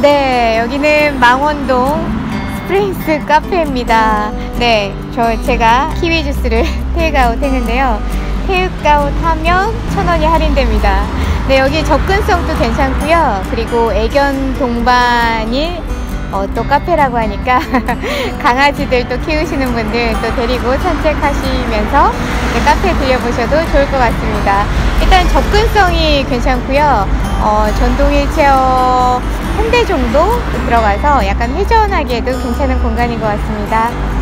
네, 여기는 망원동 스프링스 카페입니다. 네, 제가 키위 주스를 테이크아웃 했는데요. 테이크아웃 하면 1,000원이 할인됩니다. 네, 여기 접근성도 괜찮고요. 그리고 애견 동반이 또 카페라고 하니까 강아지들 또 키우시는 분들 또 데리고 산책하시면서 카페에 들려보셔도 좋을 것 같습니다. 일단 접근성이 괜찮고요. 전동 휠체어 한 대 정도 들어가서 약간 회전하기에도 괜찮은 공간인 것 같습니다.